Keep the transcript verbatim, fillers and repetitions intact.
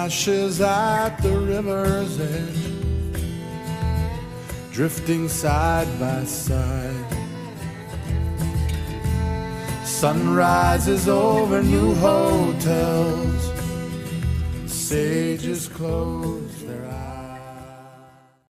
washes at the river's edge, drifting side by side. Sun rises over new hotels, sages close their eyes.